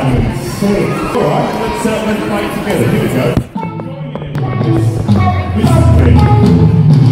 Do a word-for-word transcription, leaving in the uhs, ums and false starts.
Simon Six. Alright, let's, uh, let's play it together. Here we go. This is